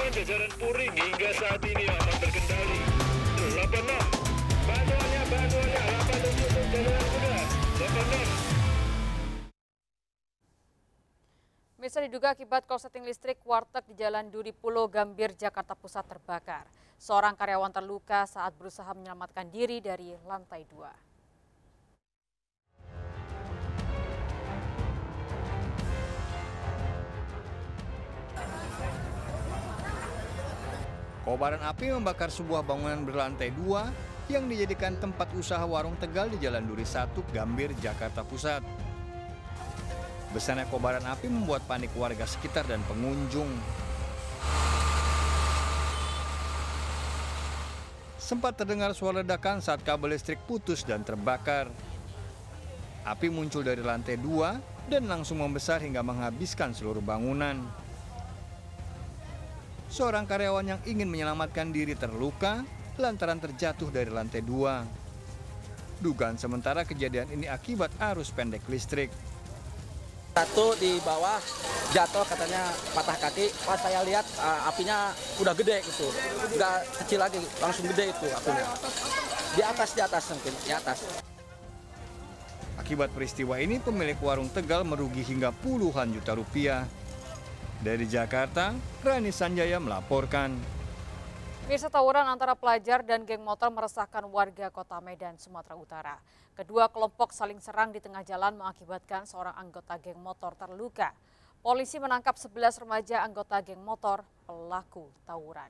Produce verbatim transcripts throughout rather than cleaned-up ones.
Pantauan jajaran Puring hingga saat ini aman terkendali. delapan enam. Bantuannya, bantuannya. delapan tujuh untuk jajaran kuda. delapan enam. Bisa diduga akibat korsleting listrik, warteg di Jalan Duri Pulo Gambir, Jakarta Pusat terbakar. Seorang karyawan terluka saat berusaha menyelamatkan diri dari lantai dua. Kobaran api membakar sebuah bangunan berlantai dua yang dijadikan tempat usaha warung Tegal di Jalan Duri satu, Gambir, Jakarta Pusat. Besarnya kobaran api membuat panik warga sekitar dan pengunjung. Sempat terdengar suara ledakan saat kabel listrik putus dan terbakar. Api muncul dari lantai dua dan langsung membesar hingga menghabiskan seluruh bangunan. Seorang karyawan yang ingin menyelamatkan diri terluka lantaran terjatuh dari lantai dua. Dugaan sementara kejadian ini akibat arus pendek listrik. Satu di bawah jatuh katanya patah kaki, pas saya lihat uh, apinya udah gede gitu, udah kecil lagi, langsung gede itu apinya. Di atas, di atas mungkin, di atas. Akibat peristiwa ini pemilik warung Tegal merugi hingga puluhan juta rupiah. Dari Jakarta, Rani Sanjaya melaporkan. Mirsa, tawuran antara pelajar dan geng motor meresahkan warga Kota Medan, Sumatera Utara. Kedua kelompok saling serang di tengah jalan mengakibatkan seorang anggota geng motor terluka. Polisi menangkap sebelas remaja anggota geng motor pelaku tawuran.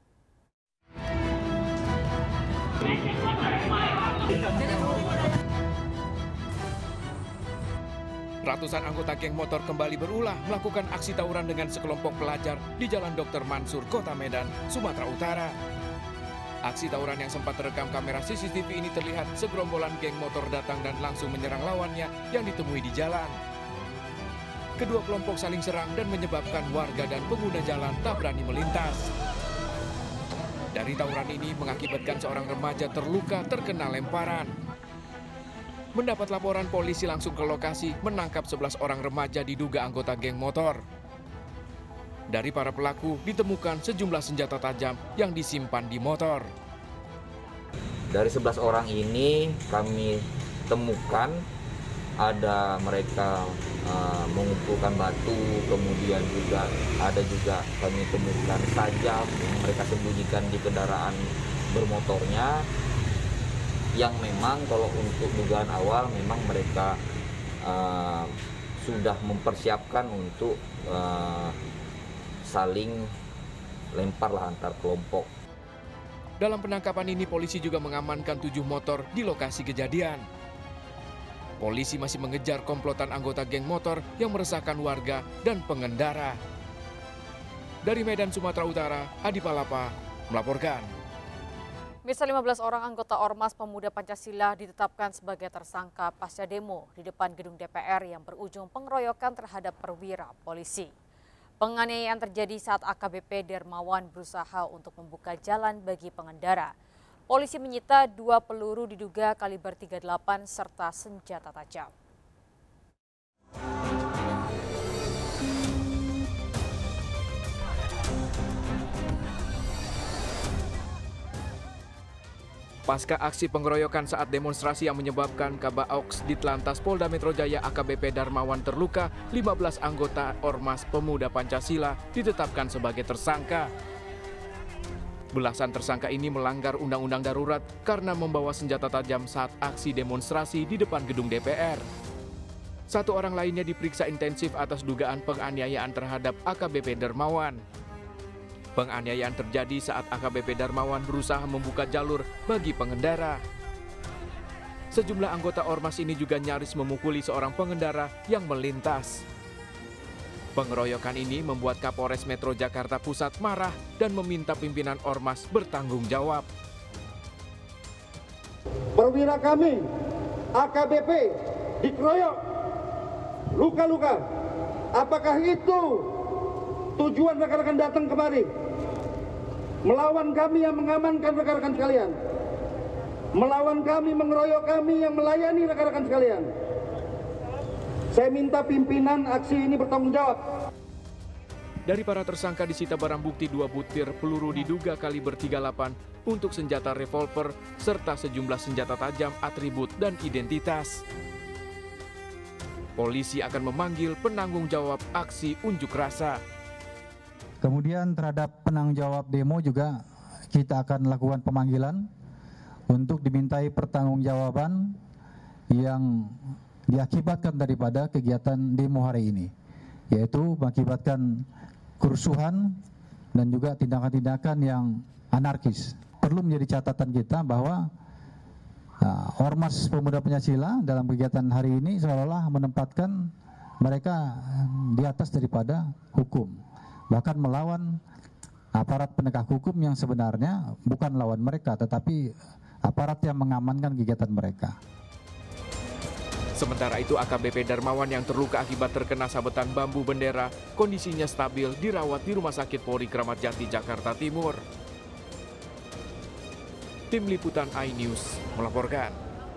Ratusan anggota geng motor kembali berulah melakukan aksi tawuran dengan sekelompok pelajar di Jalan Dokter Mansur, Kota Medan, Sumatera Utara. Aksi tawuran yang sempat terekam kamera C C T V ini terlihat segerombolan geng motor datang dan langsung menyerang lawannya yang ditemui di jalan. Kedua kelompok saling serang dan menyebabkan warga dan pengguna jalan tak berani melintas. Dari tawuran ini mengakibatkan seorang remaja terluka terkena lemparan. Mendapat laporan, polisi langsung ke lokasi menangkap sebelas orang remaja diduga anggota geng motor. Dari para pelaku ditemukan sejumlah senjata tajam yang disimpan di motor. Dari sebelas orang ini kami temukan ada mereka uh, mengumpulkan batu, kemudian juga ada juga kami temukan tajam yang mereka sembunyikan di kendaraan bermotornya. Yang memang kalau untuk dugaan awal memang mereka uh, sudah mempersiapkan untuk uh, saling lemparlah antar kelompok. Dalam penangkapan ini polisi juga mengamankan tujuh motor di lokasi kejadian. Polisi masih mengejar komplotan anggota geng motor yang meresahkan warga dan pengendara. Dari Medan, Sumatera Utara, Adi Palapa melaporkan. Misal lima belas orang anggota Ormas Pemuda Pancasila ditetapkan sebagai tersangka pasca demo di depan gedung D P R yang berujung pengeroyokan terhadap perwira polisi. Penganiayaan terjadi saat A K B P Dermawan berusaha untuk membuka jalan bagi pengendara. Polisi menyita dua peluru diduga kaliber tiga puluh delapan serta senjata tajam. Pasca aksi pengeroyokan saat demonstrasi yang menyebabkan Kabaoks Ditlantas Polda Metro Jaya A K B P Darmawan terluka, lima belas anggota Ormas Pemuda Pancasila ditetapkan sebagai tersangka. Belasan tersangka ini melanggar undang-undang darurat karena membawa senjata tajam saat aksi demonstrasi di depan gedung D P R. Satu orang lainnya diperiksa intensif atas dugaan penganiayaan terhadap A K B P Darmawan. Penganiayaan terjadi saat A K B P Darmawan berusaha membuka jalur bagi pengendara. Sejumlah anggota Ormas ini juga nyaris memukuli seorang pengendara yang melintas. Pengeroyokan ini membuat Kapolres Metro Jakarta Pusat marah dan meminta pimpinan Ormas bertanggung jawab. Perwira kami, A K B P, dikeroyok, luka-luka. Apakah itu tujuan rekan-rekan datang kemari? Melawan kami yang mengamankan rekan-rekan sekalian. Melawan kami, mengeroyok kami yang melayani rekan-rekan sekalian. Saya minta pimpinan aksi ini bertanggung jawab. Dari para tersangka disita barang bukti dua butir peluru diduga kaliber tiga puluh delapan untuk senjata revolver serta sejumlah senjata tajam, atribut, dan identitas. Polisi akan memanggil penanggung jawab aksi unjuk rasa. Kemudian terhadap penanggung jawab demo juga kita akan lakukan pemanggilan untuk dimintai pertanggungjawaban yang diakibatkan daripada kegiatan demo hari ini, yaitu mengakibatkan kerusuhan dan juga tindakan-tindakan yang anarkis. Perlu menjadi catatan kita bahwa uh, Ormas Pemuda Pancasila dalam kegiatan hari ini seolah-olah menempatkan mereka di atas daripada hukum, bahkan melawan aparat penegak hukum yang sebenarnya bukan lawan mereka, tetapi aparat yang mengamankan kegiatan mereka. Sementara itu A K B P Darmawan yang terluka akibat terkena sabetan bambu bendera, kondisinya stabil, dirawat di Rumah Sakit Polri Kramat Jati, Jakarta Timur. Tim Liputan iNews melaporkan.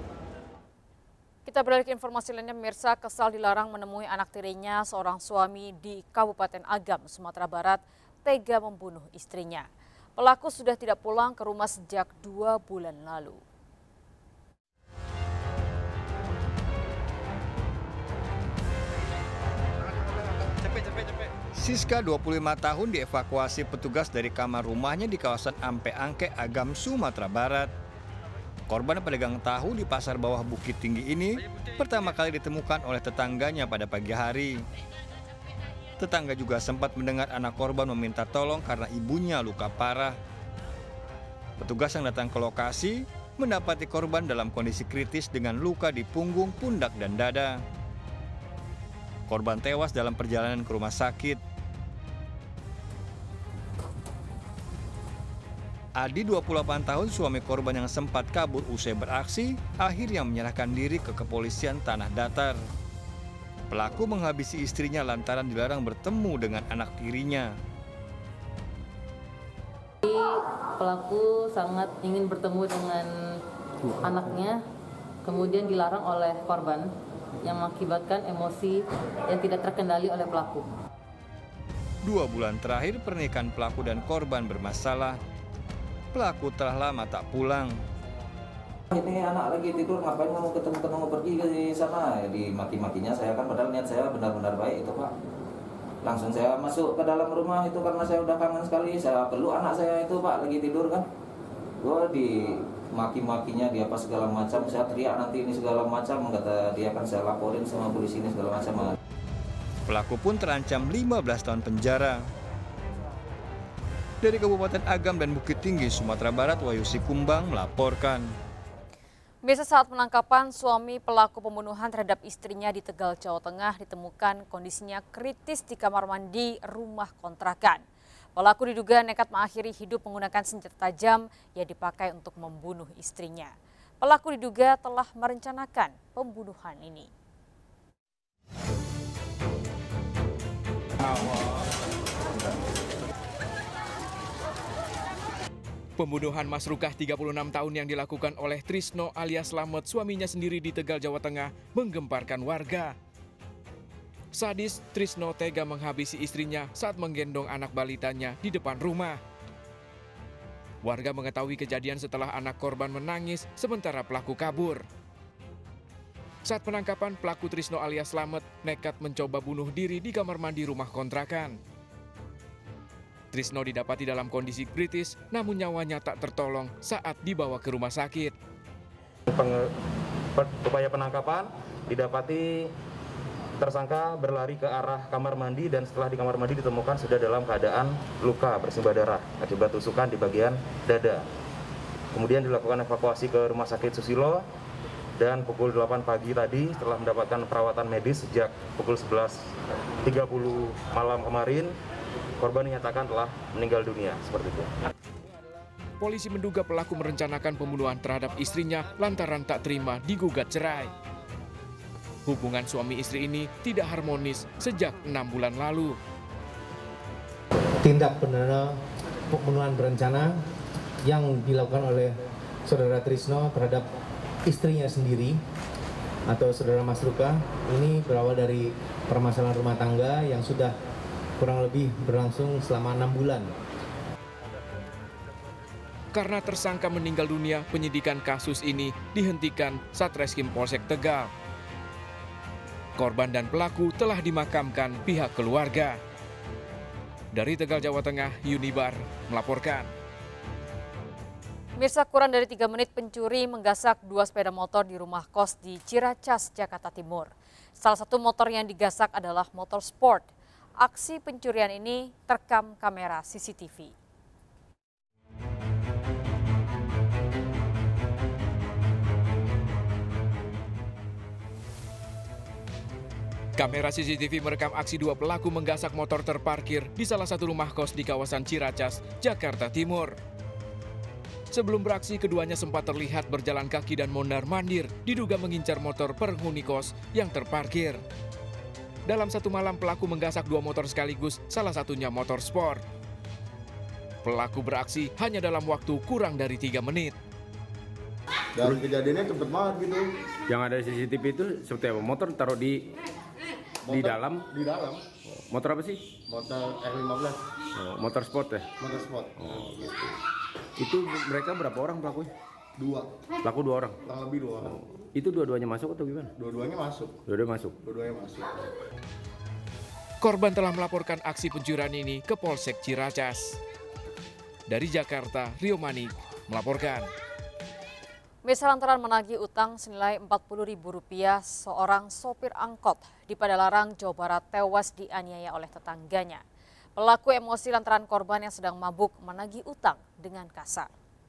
Kita beralih ke informasi lainnya, pemirsa. Kesal dilarang menemui anak tirinya, seorang suami di Kabupaten Agam, Sumatera Barat, tega membunuh istrinya. Pelaku sudah tidak pulang ke rumah sejak dua bulan lalu. Siska, dua puluh lima tahun, dievakuasi petugas dari kamar rumahnya di kawasan Ampe Angke, Agam, Sumatera Barat. Korban pedagang tahu di Pasar Bawah Bukit Tinggi ini pertama kali ditemukan oleh tetangganya pada pagi hari. Tetangga juga sempat mendengar anak korban meminta tolong karena ibunya luka parah. Petugas yang datang ke lokasi mendapati korban dalam kondisi kritis dengan luka di punggung, pundak, dan dada. Korban tewas dalam perjalanan ke rumah sakit. Adi, dua puluh delapan tahun, suami korban yang sempat kabur usai beraksi, akhirnya menyerahkan diri ke kepolisian Tanah Datar. Pelaku menghabisi istrinya lantaran dilarang bertemu dengan anak tirinya. Pelaku sangat ingin bertemu dengan anaknya, kemudian dilarang oleh korban, yang mengakibatkan emosi yang tidak terkendali oleh pelaku. Dua bulan terakhir pernikahan pelaku dan korban bermasalah. Pelaku telah lama tak pulang. Ini anak lagi tidur, ngapain kamu ketemu-ketemu pergi ke sana? Di maki-makinya saya kan, padahal niat saya benar-benar baik itu Pak. Langsung saya masuk ke dalam rumah itu karena saya udah kangen sekali. Saya peluk anak saya itu Pak, lagi tidur kan. Gue di maki-makinya dia apa segala macam, saya teriak nanti ini segala macam, kata dia kan saya laporin sama polisi ini segala macam. Pelaku pun terancam lima belas tahun penjara. Dari Kabupaten Agam dan Bukit Tinggi, Sumatera Barat, Wahyu Sikumbang melaporkan. Biasa saat penangkapan, suami pelaku pembunuhan terhadap istrinya di Tegal, Jawa Tengah ditemukan kondisinya kritis di kamar mandi rumah kontrakan. Pelaku diduga nekat mengakhiri hidup menggunakan senjata tajam yang dipakai untuk membunuh istrinya. Pelaku diduga telah merencanakan pembunuhan ini. Pembunuhan Mas Rukah tiga puluh enam tahun yang dilakukan oleh Trisno alias Slamet, suaminya sendiri di Tegal, Jawa Tengah, menggemparkan warga. Sadis, Trisno tega menghabisi istrinya saat menggendong anak balitanya di depan rumah. Warga mengetahui kejadian setelah anak korban menangis sementara pelaku kabur. Saat penangkapan, pelaku Trisno alias Slamet nekat mencoba bunuh diri di kamar mandi rumah kontrakan. Trisno didapati dalam kondisi kritis, namun nyawanya tak tertolong saat dibawa ke rumah sakit. Peng, upaya penangkapan didapati tersangka berlari ke arah kamar mandi dan setelah di kamar mandi ditemukan sudah dalam keadaan luka bersimbah darah akibat tusukan di bagian dada. Kemudian dilakukan evakuasi ke Rumah Sakit Susilo dan pukul delapan pagi tadi setelah mendapatkan perawatan medis sejak pukul sebelas tiga puluh malam kemarin, korban dinyatakan telah meninggal dunia, seperti itu. Polisi menduga pelaku merencanakan pembunuhan terhadap istrinya lantaran tak terima digugat cerai. Hubungan suami istri ini tidak harmonis sejak enam bulan lalu. Tindak pidana pembunuhan berencana yang dilakukan oleh saudara Trisno terhadap istrinya sendiri atau saudara Mas Rukah ini berawal dari permasalahan rumah tangga yang sudah kurang lebih berlangsung selama enam bulan. Karena tersangka meninggal dunia, penyidikan kasus ini dihentikan Satreskrim Polsek Tegal. Korban dan pelaku telah dimakamkan pihak keluarga. Dari Tegal, Jawa Tengah, Yunibar melaporkan. Mirsa, kurang dari tiga menit pencuri menggasak dua sepeda motor di rumah kos di Ciracas, Jakarta Timur. Salah satu motor yang digasak adalah motor sport. Aksi pencurian ini terekam kamera C C T V. Kamera C C T V merekam aksi dua pelaku menggasak motor terparkir di salah satu rumah kos di kawasan Ciracas, Jakarta Timur. Sebelum beraksi, keduanya sempat terlihat berjalan kaki dan mondar-mandir, diduga mengincar motor penghuni kos yang terparkir. Dalam satu malam, pelaku menggasak dua motor sekaligus, salah satunya motor sport. Pelaku beraksi hanya dalam waktu kurang dari tiga menit. Dan kejadiannya cepet banget gitu. Yang ada C C T V itu seperti apa? Motor taruh di Motor, di dalam? Di dalam. Motor apa sih? Motor R lima belas. Oh, motor sport ya? Motor sport. Oh, gitu. Itu mereka berapa orang pelakunya? Dua. Pelaku dua orang? Kurang lebih dua orang. Oh. Itu dua-duanya masuk atau gimana? Dua-duanya masuk. Dua-duanya masuk? Dua-duanya masuk. Korban telah melaporkan aksi pencurian ini ke Polsek Ciracas. Dari Jakarta, Rio Manik melaporkan. Mirsa, lantaran menagih utang senilai empat puluh ribu rupiah, seorang sopir angkot di Padalarang, Jawa Barat tewas dianiaya oleh tetangganya. Pelaku emosi lantaran korban yang sedang mabuk menagih utang dengan kasar.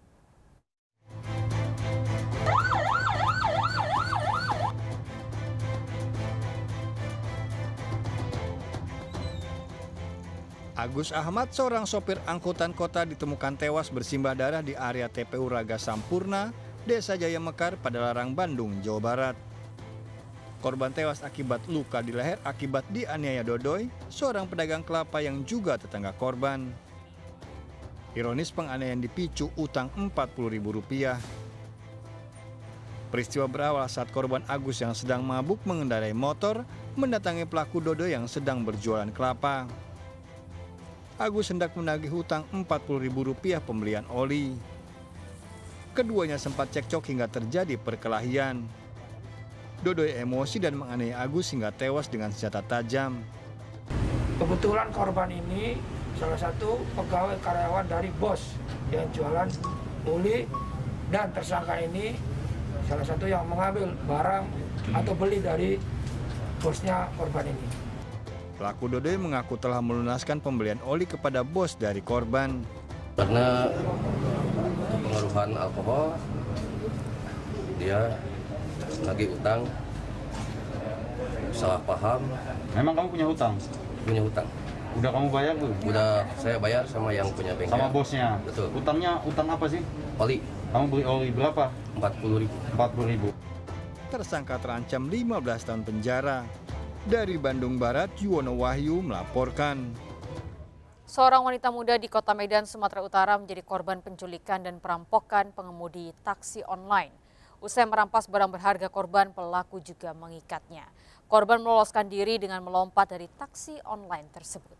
Agus Ahmad, seorang sopir angkutan kota, ditemukan tewas bersimbah darah di area T P U Raga Sampurna, Desa Jaya Mekar, Padalarang, Bandung, Jawa Barat. Korban tewas akibat luka di leher akibat dianiaya Dodoy, seorang pedagang kelapa yang juga tetangga korban. Ironis, penganiayaan dipicu utang empat puluh ribu rupiah. Peristiwa berawal saat korban Agus yang sedang mabuk mengendarai motor mendatangi pelaku Dodoy yang sedang berjualan kelapa. Agus hendak menagih hutang empat puluh ribu rupiah pembelian oli. Keduanya sempat cekcok hingga terjadi perkelahian. Dodoy emosi dan menganiaya Agus hingga tewas dengan senjata tajam. Kebetulan korban ini salah satu pegawai karyawan dari bos yang jualan oli, dan tersangka ini salah satu yang mengambil barang atau beli dari bosnya korban ini. Pelaku Dodoy mengaku telah melunaskan pembelian oli kepada bos dari korban. Karena pengaruhan alkohol, dia lagi utang, salah paham. Memang kamu punya hutang? Punya hutang. Udah kamu bayar belum? Udah saya bayar sama yang punya bengkel. Sama bosnya? Betul. Utangnya utang apa sih? Oli. Kamu beli oli berapa? empat puluh ribu. empat puluh ribu. Tersangka terancam lima belas tahun penjara. Dari Bandung Barat, Yuwono Wahyu melaporkan. Seorang wanita muda di Kota Medan, Sumatera Utara menjadi korban penculikan dan perampokan pengemudi taksi online. Usai merampas barang berharga korban, pelaku juga mengikatnya. Korban meloloskan diri dengan melompat dari taksi online tersebut.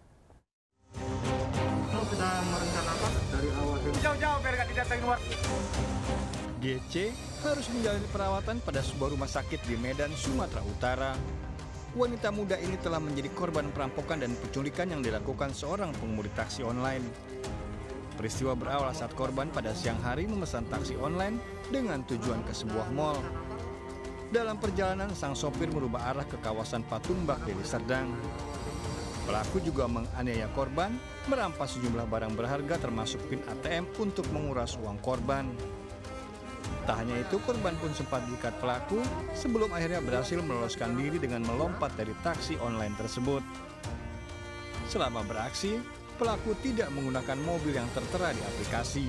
Lo sudah merencanakan dari awal? Jauh-jauh biar gak didatangin warga. G C harus menjalani perawatan pada sebuah rumah sakit di Medan, Sumatera Utara. Wanita muda ini telah menjadi korban perampokan dan penculikan yang dilakukan seorang pengemudi taksi online. Peristiwa berawal saat korban pada siang hari memesan taksi online dengan tujuan ke sebuah mal. Dalam perjalanan, sang sopir merubah arah ke kawasan Patumbak, Deli Serdang. Pelaku juga menganiaya korban, merampas sejumlah barang berharga termasuk pin A T M untuk menguras uang korban. Tak hanya itu, korban pun sempat diikat pelaku sebelum akhirnya berhasil meloloskan diri dengan melompat dari taksi online tersebut. Selama beraksi, pelaku tidak menggunakan mobil yang tertera di aplikasi.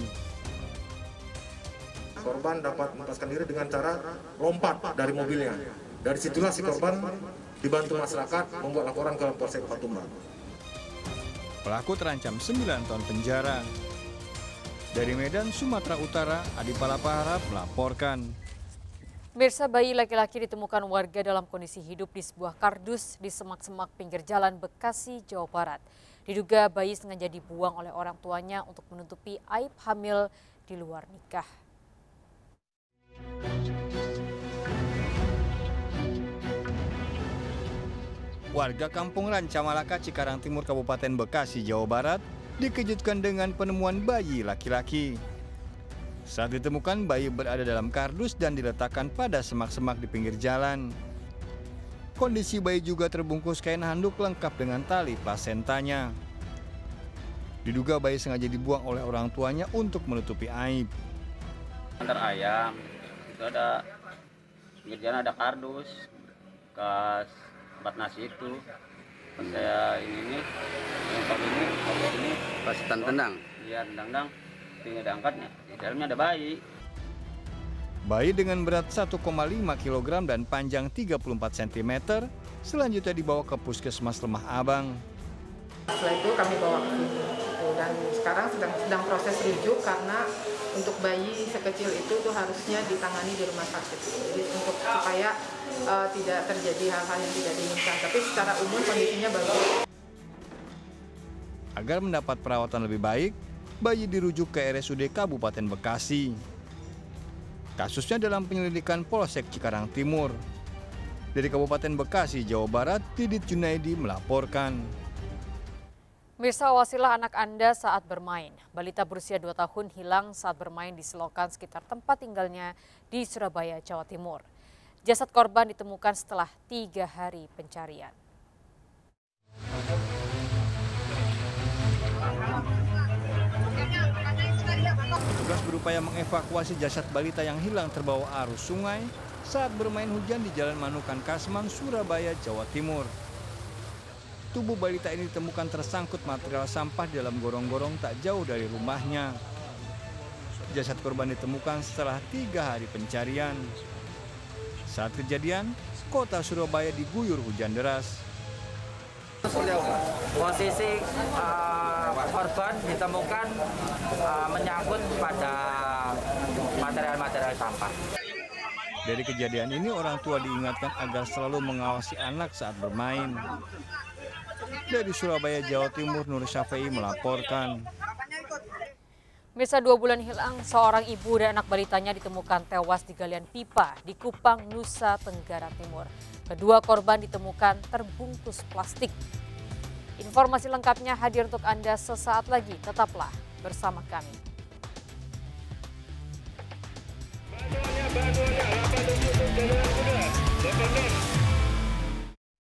Korban dapat melepaskan diri dengan cara lompat dari mobilnya. Dari situlah si korban dibantu masyarakat membuat laporan ke Polsek Patumbak. Pelaku terancam sembilan tahun penjara. Dari Medan, Sumatera Utara, Adi Palapa Harap melaporkan. Mirsa, bayi laki-laki ditemukan warga dalam kondisi hidup di sebuah kardus di semak-semak pinggir jalan Bekasi, Jawa Barat. Diduga bayi sengaja dibuang oleh orang tuanya untuk menutupi aib hamil di luar nikah. Warga Kampung Rancamalaka, Cikarang Timur, Kabupaten Bekasi, Jawa Barat dikejutkan dengan penemuan bayi laki-laki. Saat ditemukan, bayi berada dalam kardus dan diletakkan pada semak-semak di pinggir jalan. Kondisi bayi juga terbungkus kain handuk lengkap dengan tali plasentanya. Diduga bayi sengaja dibuang oleh orang tuanya untuk menutupi aib. Antar ayam, itu ada pinggir jalan ada kardus, bekas tempat nasi itu. Pas saya ini nih, yang ini, ini pas tendang. Iya, tendang, tinggal diangkatnya. Di dalamnya ada bayi. Bayi dengan berat satu koma lima kilogram dan panjang tiga puluh empat sentimeter selanjutnya dibawa ke Puskesmas Lemah Abang. Setelah itu kami bawa ke sini dan sekarang sedang sedang proses rujuk karena untuk bayi sekecil itu tuh harusnya ditangani di rumah sakit. Jadi untuk supaya uh, tidak terjadi hal-hal yang tidak diinginkan. Tapi secara umum kondisinya bagus. Agar mendapat perawatan lebih baik, bayi dirujuk ke R S U D Kabupaten Bekasi. Kasusnya dalam penyelidikan Polsek Cikarang Timur. Dari Kabupaten Bekasi, Jawa Barat, Didit Junaidi melaporkan. Mirsa, awasilah anak Anda saat bermain. Balita berusia dua tahun hilang saat bermain di selokan sekitar tempat tinggalnya di Surabaya, Jawa Timur. Jasad korban ditemukan setelah tiga hari pencarian. Petugas berupaya mengevakuasi jasad balita yang hilang terbawa arus sungai saat bermain hujan di Jalan Manukan Kasman, Surabaya, Jawa Timur. Tubuh balita ini ditemukan tersangkut material sampah di dalam gorong-gorong tak jauh dari rumahnya. Jasad korban ditemukan setelah tiga hari pencarian. Saat kejadian, kota Surabaya diguyur hujan deras. Posisi uh, korban ditemukan uh, menyangkut pada material-material sampah. Dari kejadian ini, orang tua diingatkan agar selalu mengawasi anak saat bermain. Dari Surabaya, Jawa Timur, Nur Syafei melaporkan. Mirsa, dua bulan hilang, seorang ibu dan anak balitanya ditemukan tewas di galian pipa di Kupang, Nusa Tenggara Timur. Kedua korban ditemukan terbungkus plastik. Informasi lengkapnya hadir untuk Anda sesaat lagi. Tetaplah bersama kami. Bantuannya, bantuannya, delapan tujuh, tujuh,